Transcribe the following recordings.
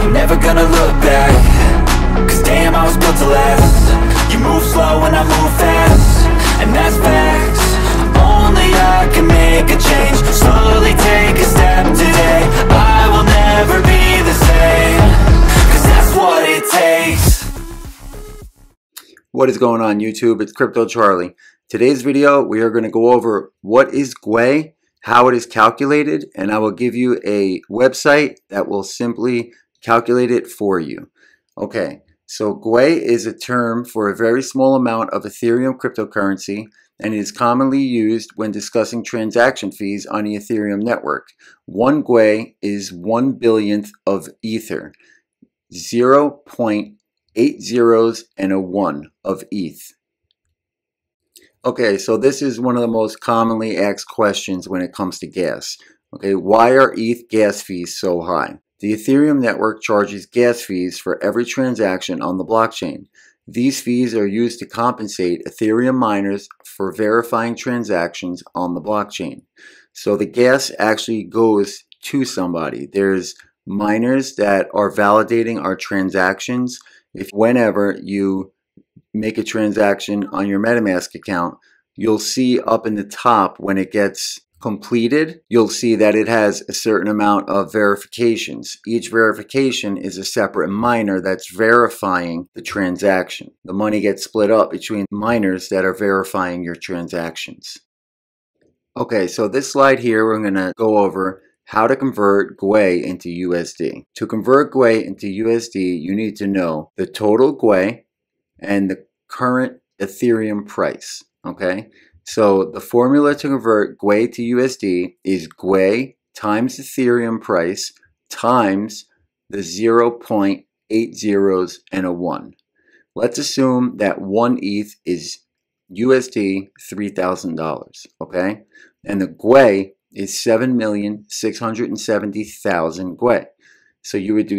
ain't never gonna look back, cause damn, I was built to last. You move slow and I move fast, and that's facts. Only I can make a change. Slowly take a step today. I will never be the same, cause that's what it takes. What is going on YouTube? It's Crypto Charlie. Today's video we are going to go over what is GWEI, how it is calculated, and I will give you a website that will simply calculate it for you. Okay, so GWEI is a term for a very small amount of Ethereum cryptocurrency, and it is commonly used when discussing transaction fees on the Ethereum network. One GWEI is 1/1,000,000th of Ether, 0.8 zeros and a 1 of ETH. Okay, so this is one of the most commonly asked questions when it comes to gas. Okay, why are ETH gas fees so high? The Ethereum network charges gas fees for every transaction on the blockchain. These fees are used to compensate Ethereum miners for verifying transactions on the blockchain. So the gas actually goes to somebody. There's miners that are validating our transactions. Whenever you make a transaction on your Metamask account, you'll see up in the top when it gets completed, you'll see that it has a certain amount of verifications. Each verification is a separate miner that's verifying the transaction. The money gets split up between miners that are verifying your transactions. Okay, so this slide here, we're going to go over how to convert GWEI into USD. To convert GWEI into USD, you need to know the total GWEI and the current Ethereum price. Okay, so the formula to convert GWEI to USD is GWEI times Ethereum price times the 0.8 zeros and a 1. Let's assume that 1 ETH is USD $3,000. Okay, and the GWEI is 7,670,000 GWEI. So you would do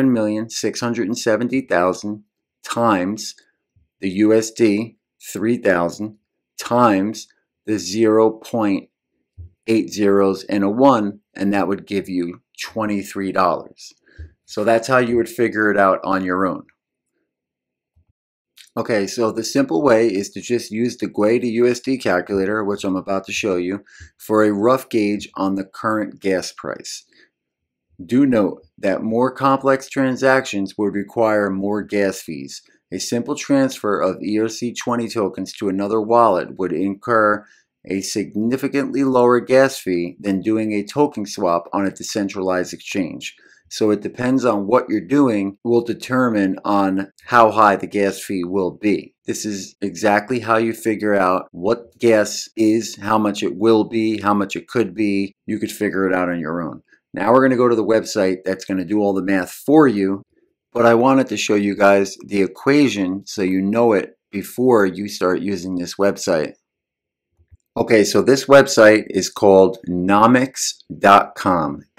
7,670,000 times the USD 3,000 times the 0.8 zeros and a 1, and that would give you $23. So that's how you would figure it out on your own. Okay, so the simple way is to just use the GWEI to USD calculator, which I'm about to show you, for a rough gauge on the current gas price. Do note that more complex transactions would require more gas fees. A simple transfer of ERC20 tokens to another wallet would incur a significantly lower gas fee than doing a token swap on a decentralized exchange. So it depends on what you're doing will determine on how high the gas fee will be. This is exactly how you figure out what gas is, how much it will be, how much it could be. You could figure it out on your own. Now we're going to go to the website that's going to do all the math for you. But I wanted to show you guys the equation so you know it before you start using this website. Okay, so this website is called nomics.com,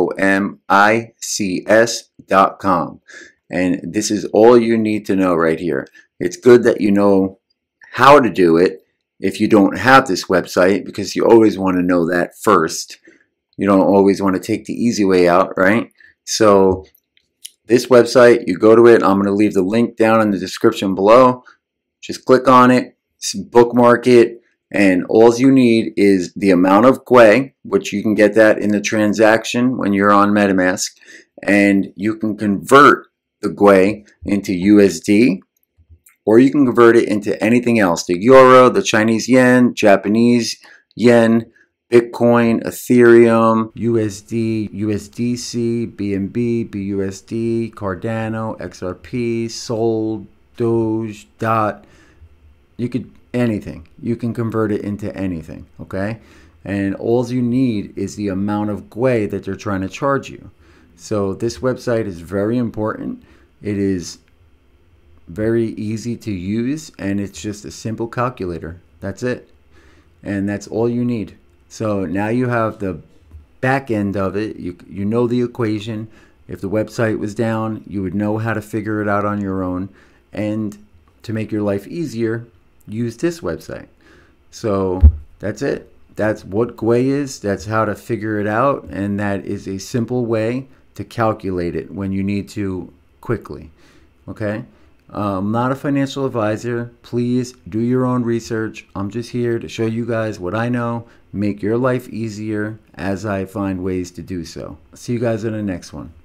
Nomics.com. And this is all you need to know right here. It's good that you know how to do it if you don't have this website, because you always want to know that first. You don't always want to take the easy way out, right? So this website, you go to it. I'm going to leave the link down in the description below. Just click on it, bookmark it, and all you need is the amount of GWEI, which you can get that in the transaction when you're on Metamask, and you can convert the GWEI into USD, or you can convert it into anything else: the euro, the Chinese yen, Japanese yen, Bitcoin, Ethereum, USD, USDC, BNB, BUSD, Cardano, XRP, Sol, Doge, DOT. You could anything. You can convert it into anything, okay? And all you need is the amount of GWEI that they're trying to charge you. So this website is very important. It is very easy to use, and it's just a simple calculator. That's it. And that's all you need. So now you have the back end of it. You know the equation. If the website was down, you would know how to figure it out on your own. And to make your life easier, use this website. So that's it. That's what GWEI is. That's how to figure it out. And that is a simple way to calculate it when you need to quickly. Okay? I'm not a financial advisor. Please do your own research. I'm just here to show you guys what I know, make your life easier as I find ways to do so. See you guys in the next one.